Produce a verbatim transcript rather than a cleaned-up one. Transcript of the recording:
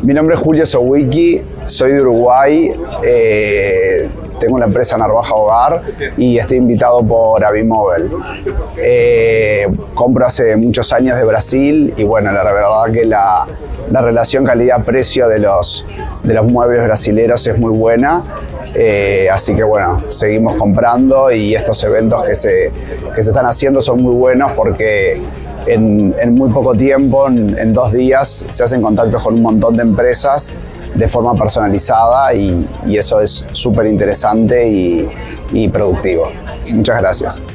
Mi nombre es Julio Sowicki, soy de Uruguay, eh, tengo una empresa Narvaja Hogar y estoy invitado por Avimóvel. Eh, compro hace muchos años de Brasil y bueno, la verdad que la, la relación calidad-precio de los, de los muebles brasileros es muy buena, eh, así que bueno, seguimos comprando y estos eventos que se, que se están haciendo son muy buenos porque En, en muy poco tiempo, en, en dos días, se hacen contactos con un montón de empresas de forma personalizada y, y eso es súper interesante y, y productivo. Muchas gracias.